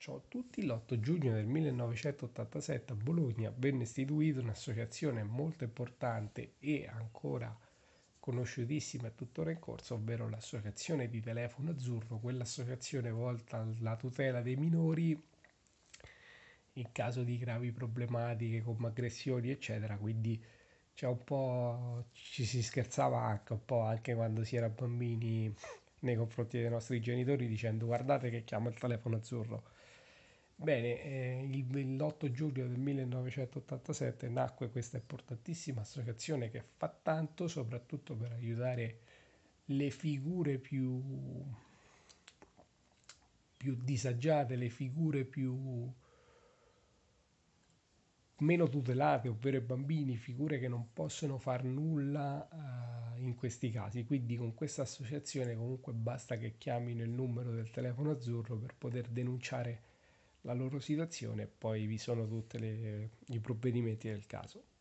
Ciao a tutti, l'8 giugno del 1987 a Bologna venne istituita un'associazione molto importante e ancora conosciutissima e tuttora in corso, ovvero l'Associazione di Telefono Azzurro, quell'associazione volta alla tutela dei minori in caso di gravi problematiche come aggressioni, eccetera. Quindi c'è un po', ci si scherzava anche un po' anche quando si era bambini nei confronti dei nostri genitori dicendo guardate che chiama il telefono azzurro. Bene, l'8 giugno del 1987 nacque questa importantissima associazione che fa tanto soprattutto per aiutare le figure più disagiate, le figure più meno tutelate, ovvero i bambini, figure che non possono far nulla in questi casi. Quindi con questa associazione comunque basta che chiamino il numero del telefono azzurro per poter denunciare la loro situazione e poi vi sono tutti i provvedimenti del caso.